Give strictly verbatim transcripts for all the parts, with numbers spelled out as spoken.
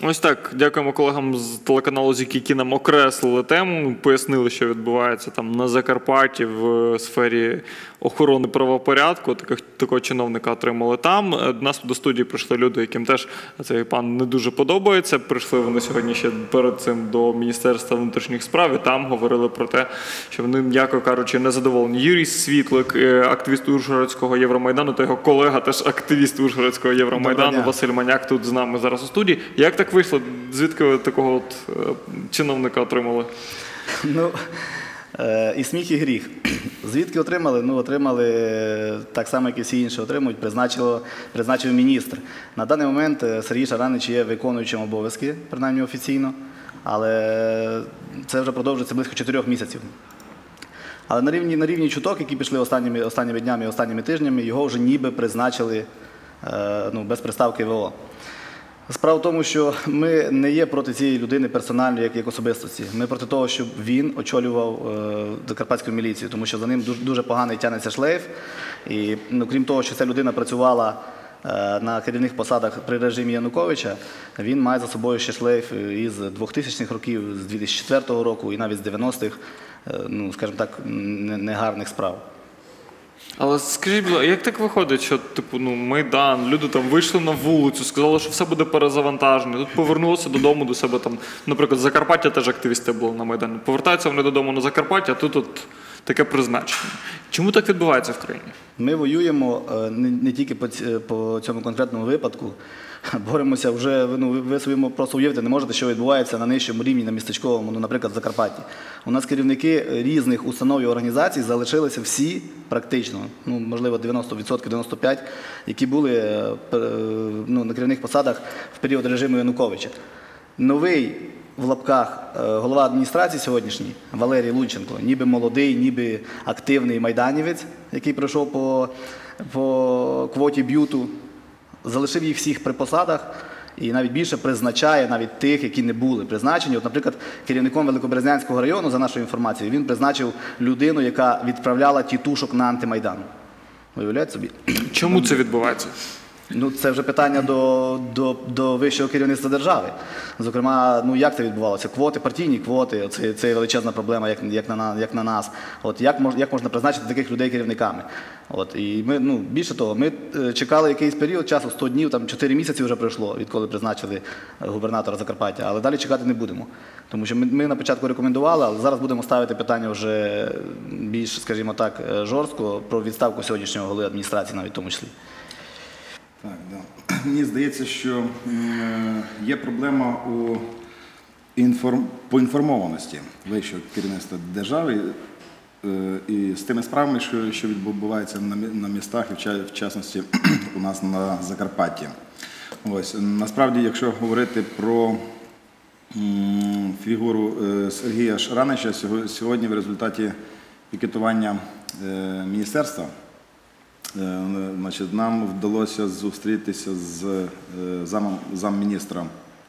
Ось так, дякуємо колегам з телеканалу ЗІК, які нам окреслили тему, пояснили, що відбувається там на Закарпатті в сфері охорони правопорядку. Таких, такого чиновника отримали там. До нас до студії прийшли люди, яким теж цей пан не дуже подобається. Прийшли вони сьогодні ще перед цим до Міністерства внутрішніх справ і там говорили про те, що вони, м'яко кажучи, не задоволені. Юрій Світлик, активіст Ужгородського Євромайдану, та його колега теж активіст Ужгородського Євромайдану, Василь Маняк тут з нами зараз у студії. Як так вийшло? Звідки ви такого от чиновника отримали? Ну, і сміх, і гріх. Звідки отримали? Ну, отримали так само, як і всі інші отримують, призначив, призначив міністр. На даний момент Сергій Шаранич є виконуючим обов'язки, принаймні офіційно, але це вже продовжується близько чотирьох місяців. Але на рівні, на рівні чуток, які пішли останніми, останніми днями і останніми тижнями, його вже ніби призначили ну, без приставки ВО. Справа в тому, що ми не є проти цієї людини персонально, як, як особистості. Ми проти того, щоб він очолював е, Закарпатську міліцію, тому що за ним дуже, дуже поганий тягнеться шлейф. І, ну, крім того, що ця людина працювала е, на керівних посадах при режимі Януковича, він має за собою ще шлейф із двохтисячних років, з дві тисячі четвертого року і навіть з дев'яностих, е, ну, скажімо так, негарних справ. Але скажіть, будь ласка, як так виходить, що типу, ну, Майдан, люди там вийшли на вулицю, сказали, що все буде перезавантажено, тут повернулися додому до себе, там, наприклад, з Закарпаття теж активісти були на Майдані, повертаються вони додому на Закарпаття, а тут от таке призначення. Чому так відбувається в країні? Ми воюємо не, не тільки по, по цьому конкретному випадку, боремося вже, ну, ви собі просто уявити не можете, що відбувається на нижчому рівні, на містечковому, ну, наприклад, в Закарпатті. У нас керівники різних установ і організацій залишилися всі практично, ну, можливо, дев'яносто відсотків, дев'яносто п'ять відсотків, які були ну, на керівних посадах в період режиму Януковича. Новий, в лапках, голова адміністрації сьогоднішній, Валерій Лунченко, ніби молодий, ніби активний майданівець, який пройшов по, по квоті б'юту, залишив їх всіх при посадах і навіть більше призначає навіть тих, які не були призначені. От, наприклад, керівником Великобрезнянського району, за нашою інформацією, він призначив людину, яка відправляла тітушок на антимайдан. Уявляєте собі? Чому це відбувається? Ну, це вже питання до, до, до вищого керівництва держави. Зокрема, ну, як це відбувалося? Квоти, партійні квоти, це, це величезна проблема, як, як, на, як на нас. От, як, мож, як можна призначити таких людей керівниками? От, і ми, ну, більше того, ми чекали якийсь період часу, сто днів, там чотири місяці вже пройшло, відколи призначили губернатора Закарпаття, але далі чекати не будемо. Тому що ми, ми на початку рекомендували, але зараз будемо ставити питання вже більш, скажімо так, жорстко про відставку сьогоднішнього голови адміністрації навіть в тому числі. Так, да. Мені здається, що є проблема у інформ... поінформованості вищого керівництва держави і з тими справами, що, що відбуваються на, на містах, і в частності у нас на Закарпатті. Ось, насправді, якщо говорити про фігуру Сергія Шаранича, сьогодні в результаті пікетування міністерства, значить, нам вдалося зустрітися з замом, замміністра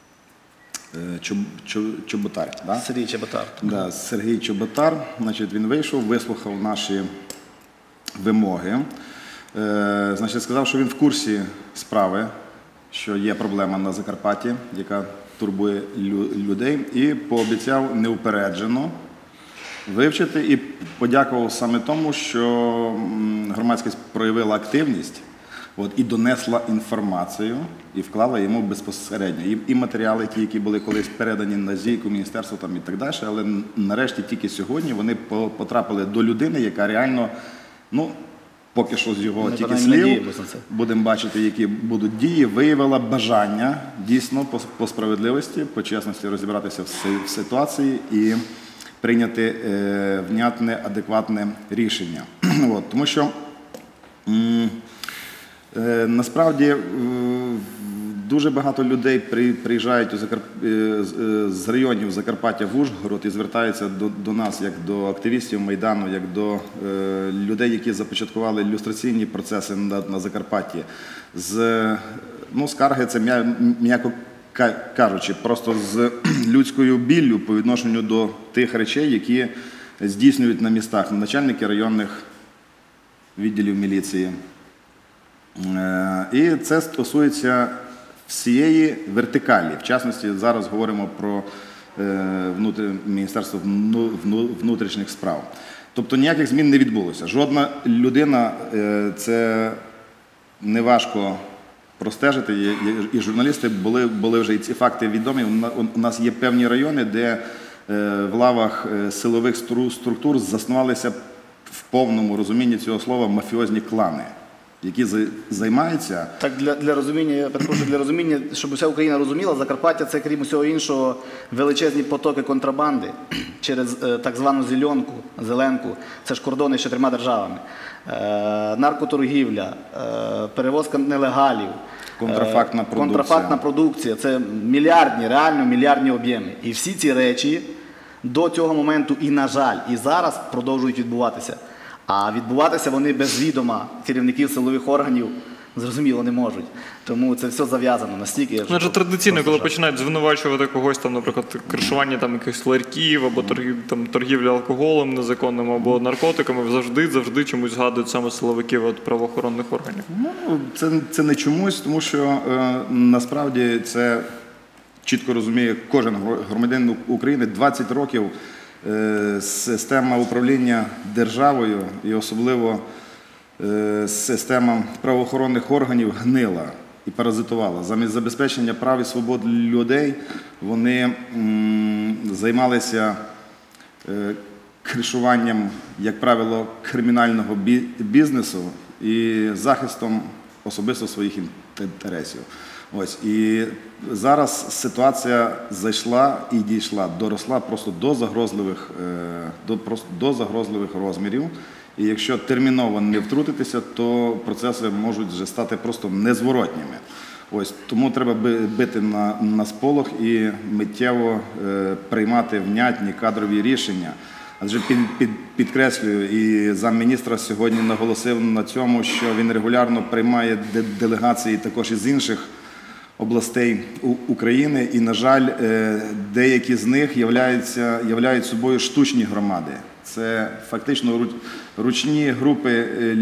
Чоботар. Да? Сергій Чоботар. Да, Сергій Чоботар. Значить, він вийшов, вислухав наші вимоги. Значить, сказав, що він в курсі справи, що є проблема на Закарпатті, яка турбує людей, і пообіцяв неупереджено вивчити і подякував саме тому, що громадськість проявила активність от, і донесла інформацію, і вклала йому безпосередньо. І, і матеріали, ті, які були колись передані на ЗІКу, міністерство там, і так далі, але нарешті тільки сьогодні вони потрапили до людини, яка реально, ну, поки що з його тільки слів, будемо бачити, які будуть дії, виявила бажання дійсно по, по справедливості, по чесності розібратися в, в ситуації і прийняти е, внятне, адекватне рішення. От, тому що м, е, насправді е, дуже багато людей при, приїжджають у Закарп... е, з районів Закарпаття в Ужгород і звертаються до, до нас, як до активістів Майдану, як до е, людей, які започаткували ілюстраційні процеси на, на Закарпатті. З, ну, скарги це м'яко кажучи, просто з людською біллю по відношенню до тих речей, які здійснюють на містах начальники районних відділів міліції. І це стосується всієї вертикалі. В частності, зараз говоримо про внутр... Міністерство внутрішніх справ. Тобто ніяких змін не відбулося. Жодна людина, це неважко простежити, і журналісти були, були вже і ці факти відомі. У нас є певні райони, де в лавах силових структур заснувалися в повному розумінні цього слова мафіозні клани, які займаються... Так, для, для розуміння, я перепрошую, для розуміння, щоб вся Україна розуміла, Закарпаття – це, крім усього іншого, величезні потоки контрабанди через е, так звану зеленку, зеленку, це ж кордони з чотирма державами, е, наркоторгівля, е, перевозка нелегалів, контрафактна продукція. контрафактна продукція, це мільярдні, реально мільярдні об'єми. І всі ці речі до цього моменту і, на жаль, і зараз продовжують відбуватися. А відбуватися вони без відома керівників силових органів, зрозуміло, не можуть. Тому це все зав'язано настільки. Значить, традиційно, коли починають звинувачувати когось, там, наприклад, кришування там, якихось ларьків, або торгів, там, торгівля алкоголем незаконним, або наркотиками, завжди, завжди чомусь згадують саме силовиків від правоохоронних органів. Ну, це, це не чомусь, тому що е, насправді це чітко розуміє кожен громадянин України. двадцять років система управління державою і особливо система правоохоронних органів гнила і паразитувала. Замість забезпечення прав і свобод людей вони займалися кришуванням, як правило, кримінального бізнесу і захистом особисто своїх інтересів. Ось, і зараз ситуація зайшла і дійшла, доросла просто до загрозливих, до, просто до загрозливих розмірів. І якщо терміново не втрутитися, то процеси можуть вже стати просто незворотніми. Ось, тому треба бити на, на сполох і миттєво е, приймати внятні кадрові рішення. Адже під, під, підкреслюю, і замміністра сьогодні наголосив на цьому, що він регулярно приймає делегації також із інших областей України, і, на жаль, деякі з них являються, являють собою штучні громади. Це фактично ручні групи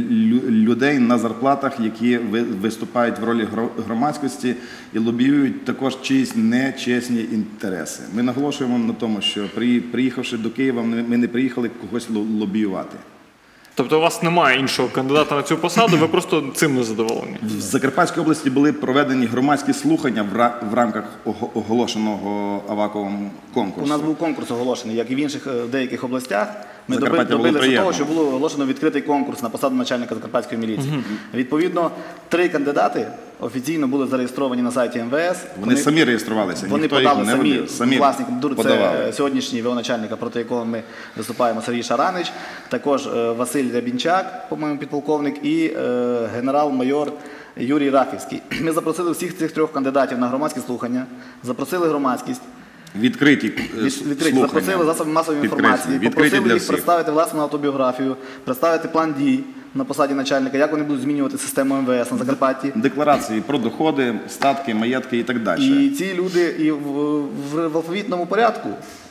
людей на зарплатах, які виступають в ролі громадськості і лобіюють також чиїсь нечесні інтереси. Ми наголошуємо на тому, що приїхавши до Києва, ми не приїхали когось лобіювати. Тобто у вас немає іншого кандидата на цю посаду, ви просто цим не задоволені? В Закарпатській області були проведені громадські слухання в рамках оголошеного Аваковим конкурсу. У нас був конкурс оголошений, як і в інших деяких областях. Ми добилися того, що було оголошено відкритий конкурс на посаду начальника Закарпатської міліції. Угу. Відповідно, три кандидати офіційно були зареєстровані на сайті ем ве ес. Вони, вони самі реєструвалися, вони ніхто подали їх не самі, водив, самі власник, подавали. Це сьогоднішній ве о начальника, проти якого ми виступаємо, Сергій Шаранич, також Василь Рябінчак, по-моєму, підполковник, і е, генерал-майор Юрій Рахівський. Ми запросили всіх цих трьох кандидатів на громадські слухання, запросили громадськість. Відкриті, відкриті. Запросили засоби масової інформації, попросили їх представити власну автобіографію, представити план дій на посаді начальника, як вони будуть змінювати систему ем ве ес на Закарпатті. Декларації про доходи, статки, маєтки і так далі. І ці люди і в, в, в алфавітному порядку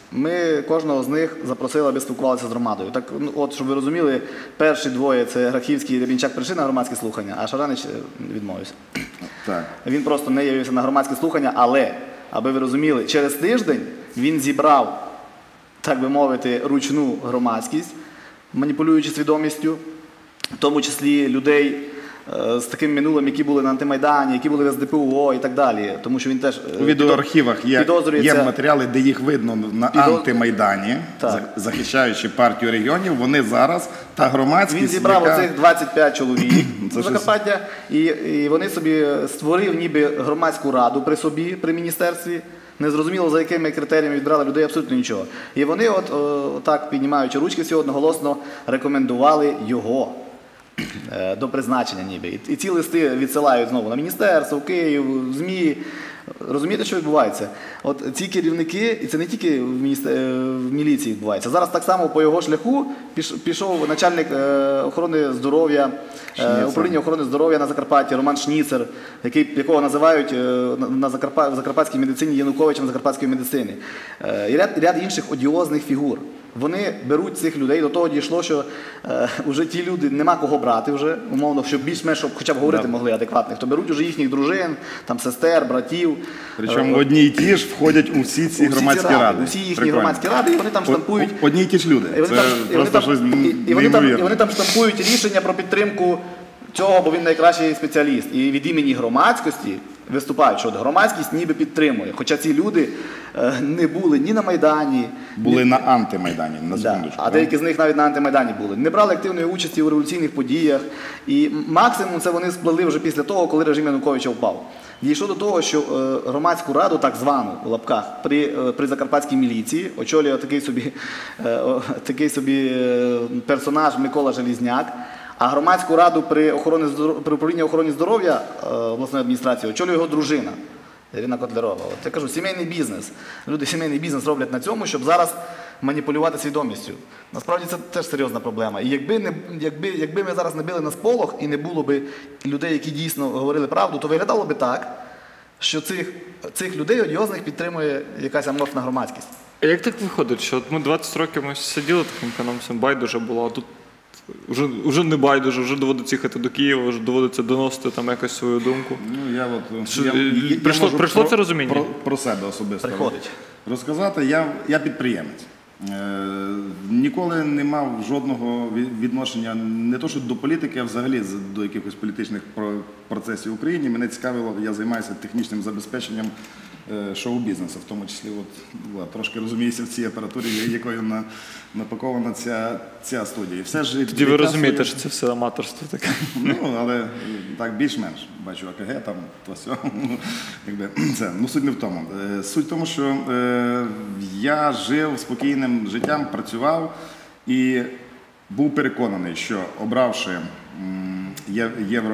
ми кожного з них запросили, аби спілкувалися з громадою. Так, ну, от, щоб ви розуміли, перші двоє, це Рахівський і Рябінчак, прийшли на громадські слухання, а Шаранич відмовився. Так. Він просто не явився на громадські слухання, але, аби ви розуміли, через тиждень він зібрав, так би мовити, ручну громадськість, маніпулюючи свідомістю, в тому числі людей е, з таким минулим, які були на антимайдані, які були в ес де пе о і так далі. Тому що він теж у відеоархівах є, є матеріали, де їх видно на Підоз... антимайдані, так. захищаючи партію регіонів. Вони зараз та громадськість. Він зібрав яка... оцих двадцять п'ять чоловік з Закарпаття, і, і вони собі створив ніби громадську раду при собі, при міністерстві. Незрозуміло, за якими критеріями відбирали людей, абсолютно нічого. І вони, от, о, так піднімаючи ручки всі одноголосно, рекомендували його е, до призначення ніби. І, і ці листи відсилають знову на міністерство, в Київ, в ЗМІ. Розумієте, що відбувається? От ці керівники, і це не тільки в, міністер... в міліції відбувається. Зараз так само по його шляху пішов начальник охорони здоров'я, управління охорони здоров'я на Закарпатті, Роман Шніцер, який, якого називають на Закарпат... в закарпатській медицині Януковичем закарпатської медицини. І ряд, ряд інших одіозних фігур. Вони беруть цих людей, до того дійшло, що е, вже ті люди, нема кого брати вже, умовно, щоб більш-менш, щоб хоча б говорити Да. могли адекватних, то беруть вже їхніх дружин, там, сестер, братів. Причому Е, одні і ті ж входять у всі ці у всі громадські ці ради. У всі їхні Прикольно. громадські ради, і вони там О- штампують. о- Одні і ті ж люди. І вони, Це там, і, вони просто щось там, і, і, вони там, і неймовірне. вони там штампують рішення про підтримку цього, бо він найкращий спеціаліст. І від імені громадськості виступають, що громадськість ніби підтримує. Хоча ці люди е, не були ні на Майдані, Були на антимайдані, на да, секундочку. а да? деякі з них навіть на антимайдані були. Не брали активної участі у революційних подіях. І максимум це вони сплели вже після того, коли режим Януковича впав. Дійшло до того, що е, громадську раду, так звану, у лапках, при, е, при закарпатській міліції очолює такий собі, е, о, такий собі е, персонаж Микола Желізняк, а громадську раду при, охороні, здоров- при управлінні охорони здоров'я е, обласної адміністрації очолює його дружина Ірина Котлярова. От я кажу, сімейний бізнес. Люди сімейний бізнес роблять на цьому, щоб зараз маніпулювати свідомістю. Насправді це теж серйозна проблема. І якби, не, якби, якби ми зараз не били на сполох і не було б людей, які дійсно говорили правду, то виглядало би так, що цих, цих людей одіозних підтримує якась аморфна громадськість. А як так виходить, що от ми двадцять років ми сиділи таким каналом, всім байдуже було, а тут вже, вже не байдуже, вже доводиться їхати до Києва, вже доводиться доносити там якось свою думку. Ну, я от, Що, я, е, я прийшло- можу прийшло про, це розуміння? Про, про себе особисто Приходить. розказати. Я, я підприємець. Е, ніколи не мав жодного ві- відношення не то, що до політики, а взагалі з- до якихось політичних про- процесів в Україні. Мене цікавило, я займаюся технічним забезпеченням е, шоу-бізнесу, в тому числі от, от, трошки розуміюся в цій апаратурі, якою на, напакована ця, ця студія. І все ж Тоді ви життя розумієте, своє- що це все аматорство таке. Ну, але е, так більш-менш. Бачу АКГ там, то все. Якби, це. Ну, суть не в тому. Е, Суть в тому, що е, я жив спокійним життям, працював і був переконаний, що обравши м, є-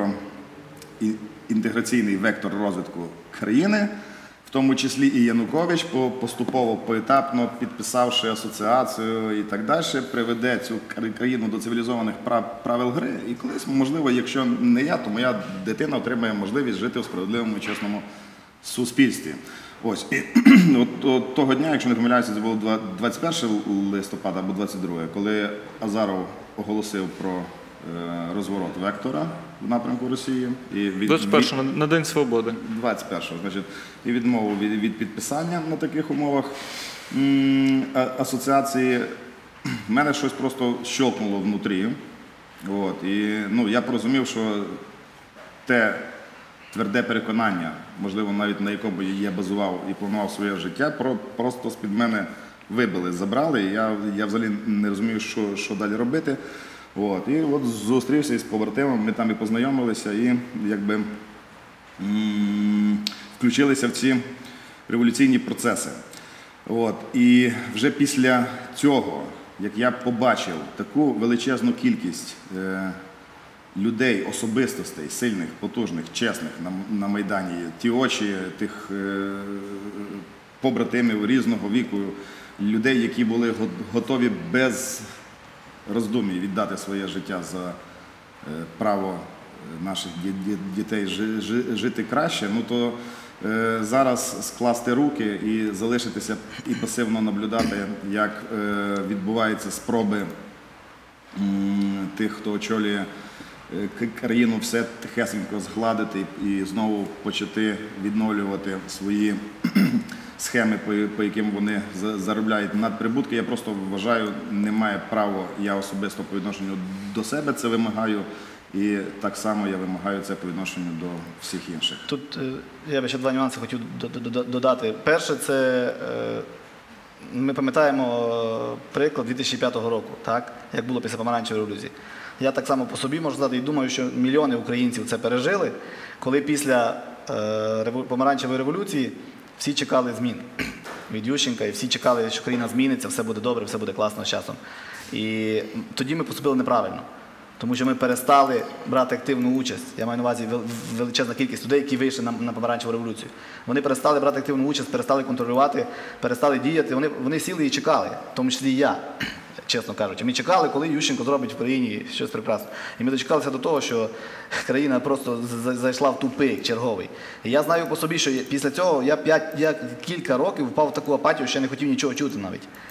євроінтеграційний вектор розвитку країни, в тому числі і Янукович, по- поступово, поетапно підписавши асоціацію і так далі, приведе цю кра- країну до цивілізованих прав- правил гри. І колись, можливо, якщо не я, то моя дитина отримає можливість жити в справедливому і чесному суспільстві. Ось. І от, от того дня, якщо не помиляюся, це було два- двадцять першого листопада або двадцять другого, коли Азаров оголосив про е, розворот вектора в напрямку Росії. І від- двадцять першого на, на День Свободи. двадцять першого, значить, і відмову від, від підписання на таких умовах м, а- асоціації. В мене щось просто щелкнуло внутрі. От, і ну, я порозумів, що те тверде переконання, можливо, навіть на якому я базував і планував своє життя, про, просто з-під мене вибили, забрали. І я, я взагалі не розумію, що, що далі робити. От, і от зустрівся із побратимом, ми там і познайомилися, і якби м, включилися в ці революційні процеси. От, і вже після цього, як я побачив таку величезну кількість е, людей, особистостей, сильних, потужних, чесних на, на Майдані, ті очі тих е, побратимів різного віку, людей, які були го- готові без роздумій віддати своє життя за е, право наших ді- ді- дітей жи- жи- жити краще, ну то е, зараз скласти руки і залишитися і пасивно наблюдати, як е, відбуваються спроби м, тих, хто очолює е, к- країну, все тихесенько згладити і знову почати відновлювати свої схеми, по, по яким вони за- заробляють надприбутки. Я просто вважаю, немає права, я особисто по відношенню до себе це вимагаю, і так само я вимагаю це по відношенню до всіх інших. Тут е, я би ще два нюанси хотів до- до- до- додати. Перше, це е, ми пам'ятаємо е, приклад дві тисячі п'ятого року, так? Як було після помаранчевої революції. Я так само по собі можу сказати і думаю, що мільйони українців це пережили, коли після е, реву- помаранчевої революції всі чекали змін від Ющенка, і всі чекали, що країна зміниться, все буде добре, все буде класно з часом. І тоді ми поступили неправильно. Тому що ми перестали брати активну участь. Я маю на увазі вел- величезна кількість людей, які вийшли на, на помаранчеву революцію. Вони перестали брати активну участь, перестали контролювати, перестали діяти. Вони, вони сіли і чекали, в тому числі і я, чесно кажучи. Ми чекали, коли Ющенко зробить в країні щось прекрасне. І ми дочекалися до того, що країна просто з- зайшла в тупик черговий. І я знаю по собі, що після цього я, п'ять, я кілька років впав в таку апатію, що я не хотів нічого чути навіть.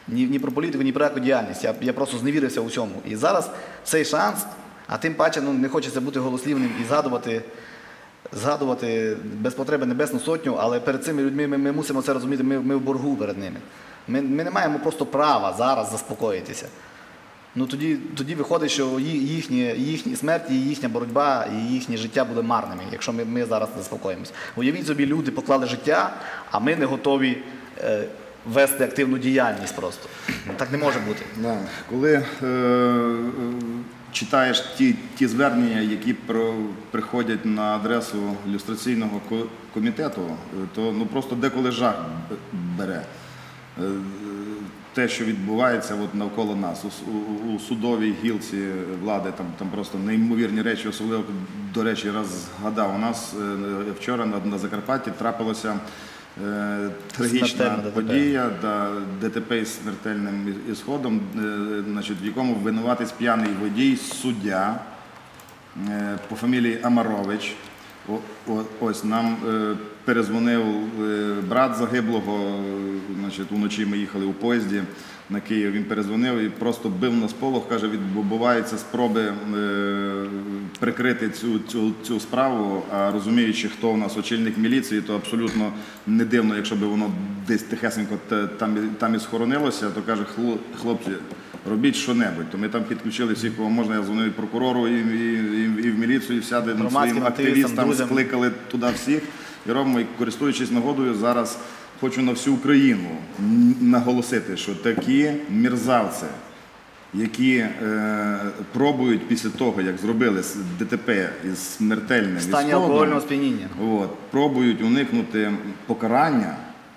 ні, ні про політику, ні про яку діяльність. Я, я просто зневірився у цьому. І зараз цей шанс, а тим паче ну, не хочеться бути голослівним і згадувати, згадувати без потреби Небесну Сотню, але перед цими людьми ми, ми мусимо це розуміти, ми, ми в боргу перед ними. Ми, ми не маємо просто права зараз заспокоїтися. Ну тоді, тоді виходить, що їхні, їхні смерті, їхня боротьба і їхнє життя буде марними, якщо ми, ми зараз заспокоїмося. Уявіть собі, люди поклали життя, а ми не готові е, вести активну діяльність просто. Так не може бути. Да. Коли е, е, читаєш ті, ті звернення, які про, приходять на адресу люстраційного ко- комітету, то ну, просто деколи жах бере. Е, Те, що відбувається от навколо нас, у, у, у судовій гілці влади, там, там просто неймовірні речі, особливо, до речі, раз згадав, у нас е, вчора на, на Закарпатті трапилася е, трагічна подія, да, ДТП із смертельним ісходом, е, значить, в якому винуватець п'яний водій, суддя е, по фамілії Амарович. О, о, ось нам е, перезвонив е, брат загиблого, е, значить, уночі ми їхали у поїзді на Київ, він перезвонив і просто бив на сполох, каже, відбуваються спроби е, прикрити цю, цю, цю справу, а розуміючи, хто у нас очільник міліції, то абсолютно не дивно, якщо б воно десь тихесенько там, там і схоронилося, то каже, хлопці, робіть що-небудь. То ми там підключили всіх, кого можна, я дзвонив і прокурору, і, і, і, і в міліцію, і всяде своїм активістам, скликали туди всіх. І робимо, і користуючись нагодою, зараз хочу на всю Україну наголосити, що такі мерзавці, які е, пробують після того, як зробили ДТП із смертельним в стані алкогольного сп'яніння, от, пробують уникнути покарання,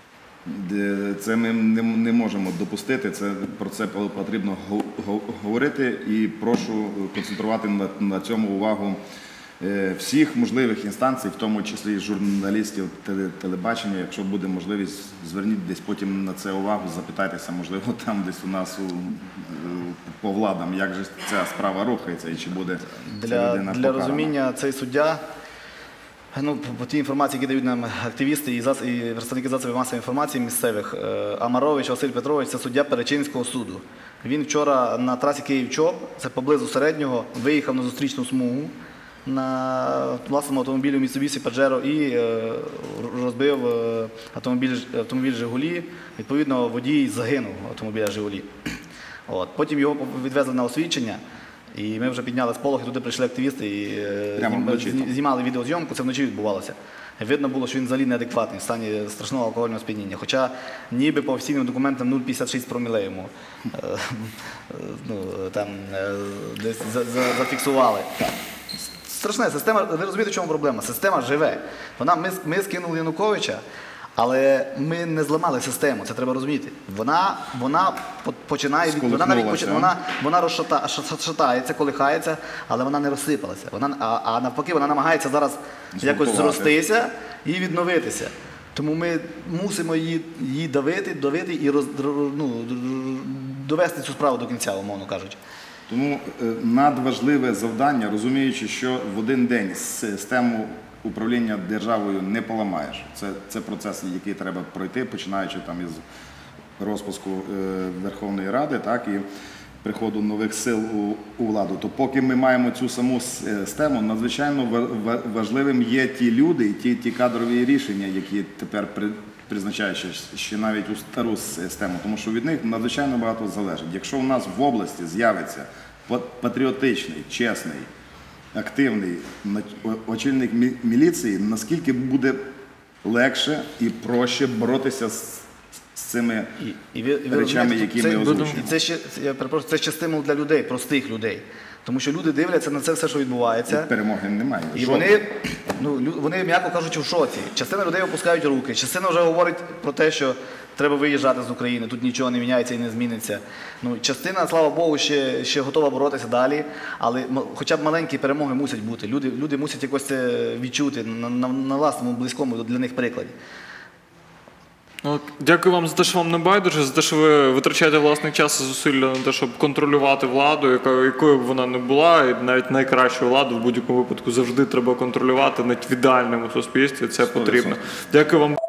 це ми не, не можемо допустити, це, про це потрібно говорити і прошу концентрувати на, на цьому увагу всіх можливих інстанцій, в тому числі журналістів телебачення. Якщо буде можливість, зверніть десь потім на це увагу, запитайтеся, можливо, там десь у нас у, по владам, як же ця справа рухається і чи буде для, ця людина для розуміння, цей суддя, ну, по тій інформації, які дають нам активісти і, зас... і представники засобів масової інформації місцевих, Амарович Василь Петрович – це суддя Перечинського суду. Він вчора на трасі Київ-Чоп, це поблизу Середнього, виїхав на зустрічну смугу на власному автомобілі Mitsubishi Pajero і е, розбив е, автомобіль, автомобіль «Жигулі». Відповідно, водій загинув автомобіля «Жигулі». От. Потім його відвезли на освідчення, і ми вже підняли сполох, і туди прийшли активісти і е, знімали відеозйомку, це вночі відбувалося. Видно було, що він взагалі неадекватний, в стані страшного алкогольного сп'яніння. Хоча ніби по офіційним документам нуль цілих п'ятдесят шість проміле йому ну, там, десь зафіксували. Страшна система, ви розумієте, в чому проблема? Система живе. Вона, ми, ми скинули Януковича, але ми не зламали систему, це треба розуміти. Вона, вона починає, вона навіть починає, вона, вона розшата, розшатається, колихається, але вона не розсипалася. Вона, а, а навпаки, вона намагається зараз якось зростися і відновитися. Тому ми мусимо її, її давити, давити і роз, ну, довести цю справу до кінця, умовно кажучи. Тому надважливе завдання, розуміючи, що в один день систему управління державою не поламаєш. Це, це процес, який треба пройти, починаючи там із розпуску е, Верховної Ради, так, і приходу нових сил у, у владу. То поки ми маємо цю саму систему, надзвичайно важливим є ті люди і ті, ті кадрові рішення, які тепер при, призначають ще, ще навіть у стару систему, тому що від них надзвичайно багато залежить. Якщо у нас в області з'явиться патріотичний, чесний, активний очільник міліції, наскільки буде легше і проще боротися з, з цими і, і ви, і ви речами, які це, ми озвучуємо. І це ще, я перепрошую, це ще стимул для людей, простих людей. Тому що люди дивляться на це все, що відбувається. І перемоги немає. І вони, ну, вони, м'яко кажучи, в шоці. Частина людей опускають руки, частина вже говорить про те, що треба виїжджати з України, тут нічого не міняється і не зміниться. Ну, частина, слава Богу, ще, ще готова боротися далі, але хоча б маленькі перемоги мусять бути. Люди, люди мусять якось це відчути на, на, на власному, близькому для них прикладі. Дякую вам за те, що вам не байдуже, за те, що ви витрачаєте власний час і зусилля на те, щоб контролювати владу, якою б вона не була, і навіть найкращу владу в будь-якому випадку завжди треба контролювати, навіть в ідеальному суспільстві це потрібно. Дякую вам.